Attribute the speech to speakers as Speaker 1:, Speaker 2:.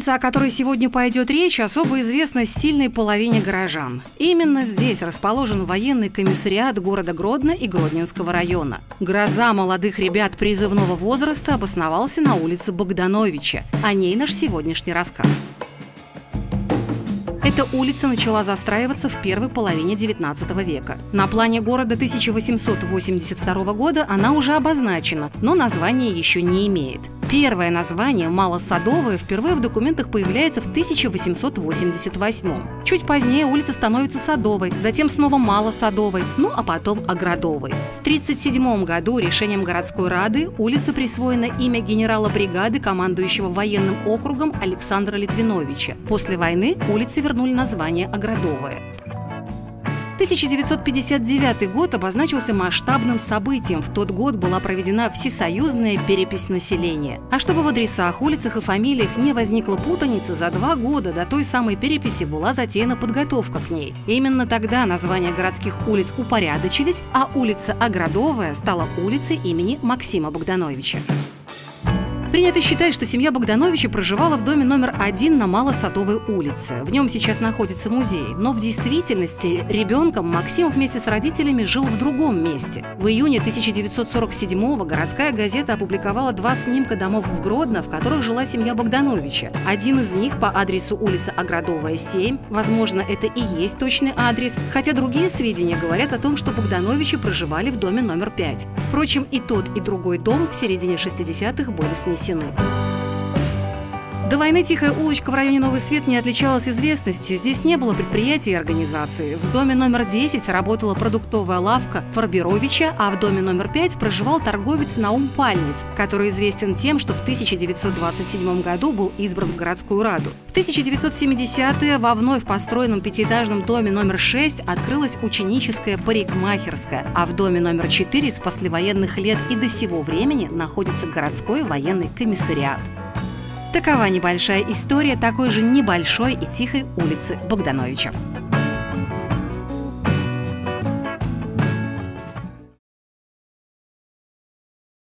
Speaker 1: Улица, о которой сегодня пойдет речь, особо известна сильной половине горожан. Именно здесь расположен военный комиссариат города Гродно и Гродненского района. Гроза молодых ребят призывного возраста обосновался на улице Богдановича. О ней наш сегодняшний рассказ. Эта улица начала застраиваться в первой половине XIX века. На плане города 1882 года она уже обозначена, но названия еще не имеет. Первое название, Малосадовая, впервые в документах появляется в 1888. Чуть позднее улица становится Садовой, затем снова Малосадовой, ну а потом Оградовой. В 1937 году решением городской рады улице присвоено имя генерала бригады, командующего военным округом Александра Литвиновича. После войны улице вернули название Оградовая. 1959 год обозначился масштабным событием. В тот год была проведена всесоюзная перепись населения. А чтобы в адресах, улицах и фамилиях не возникла путаницы, за 2 года до той самой переписи была затеяна подготовка к ней. И именно тогда названия городских улиц упорядочились, а улица Оградовая стала улицей имени Максима Богдановича. Принято считать, что семья Богдановича проживала в доме номер 1 на Малосадовой улице. В нем сейчас находится музей. Но в действительности ребенком Максим вместе с родителями жил в другом месте. В июне 1947-го городская газета опубликовала 2 снимка домов в Гродно, в которых жила семья Богдановича. Один из них по адресу улица Оградовая, 7. Возможно, это и есть точный адрес, хотя другие сведения говорят о том, что Богдановичи проживали в доме номер 5. Впрочем, и тот, и другой дом в середине 60-х были снесены. До войны тихая улочка в районе Новый Свет не отличалась известностью. Здесь не было предприятий и организаций. В доме номер 10 работала продуктовая лавка Фарбировича, а в доме номер 5 проживал торговец Наум Пальниц, который известен тем, что в 1927 году был избран в городскую раду. В 1970-е во вновь построенном 5-этажном доме номер 6 открылась ученическая парикмахерская, а в доме номер 4 с послевоенных лет и до сего времени находится городской военный комиссариат. Такова небольшая история такой же небольшой и тихой улицы Богдановича.